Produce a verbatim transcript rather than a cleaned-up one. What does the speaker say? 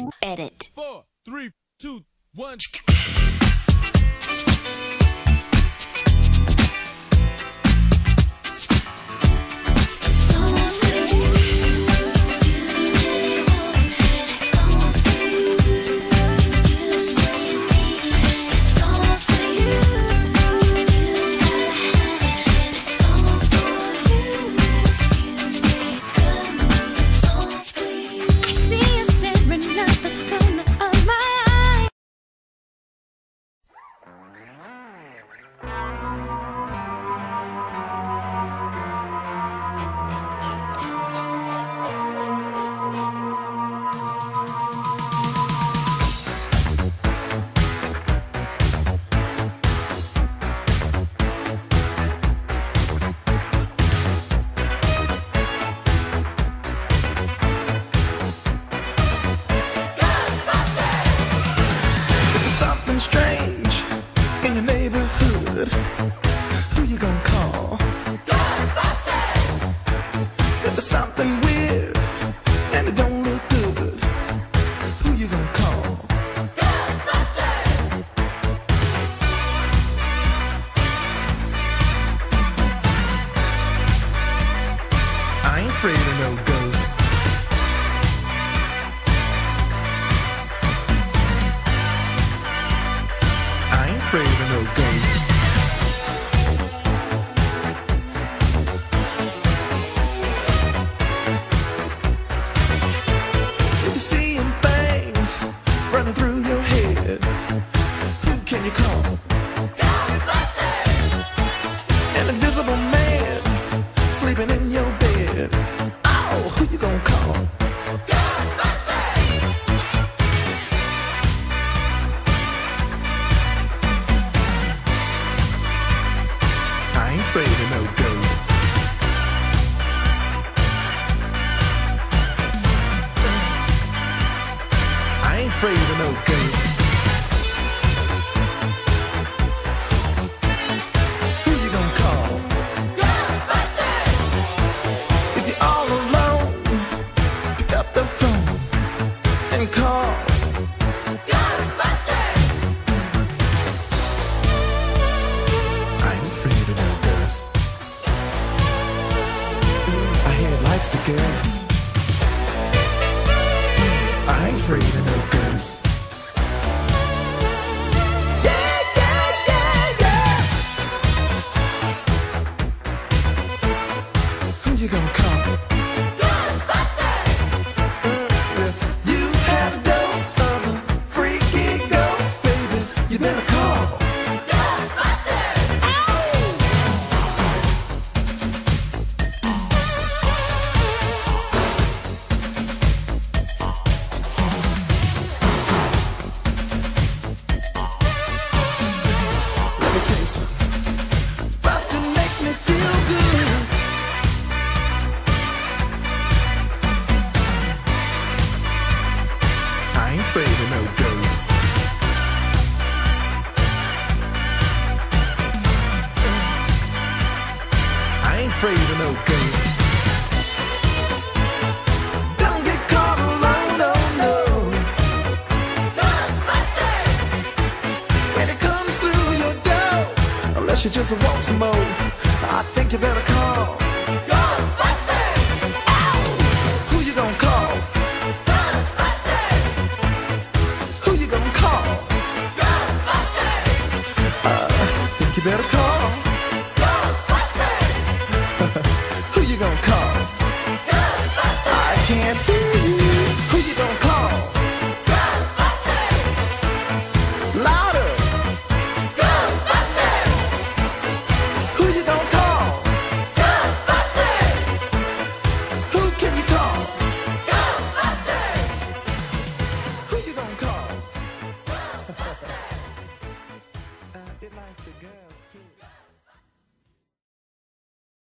Edit. Four, three, two, one. Strange in your neighborhood, who you gonna call? Ghostbusters! If there's something weird and it don't look good, who you gonna call? Ghostbusters! I ain't afraid of no ghosts. Afraid of no ghosts. If you're seeing things running through your head, who can you call? Ghostbusters! An invisible man sleeping in your bed. Oh, who you gonna call? Afraid of no ghosts. I ain't afraid of no ghosts. Who you gonna call? Ghostbusters! If you're all alone, pick up the phone and call Ghostbusters! I ain't afraid of no ghosts. Likes the girls. I ain't afraid of no ghosts. Yeah, yeah, yeah, yeah. Who you gonna call? Ghostbusters! If you had a dose of a freaky ghost, baby, you better call Ghostbusters! Bustin' makes me feel good. I ain't afraid of no ghosts. I ain't afraid of no ghosts. Don't get caught alone, oh no. Ghostbusters! When it comes through your door, unless you just want some more, I think you better call Ghostbusters! Ow! Who you gonna call? Ghostbusters! Who you gonna call? Ghostbusters! Uh, I think you better call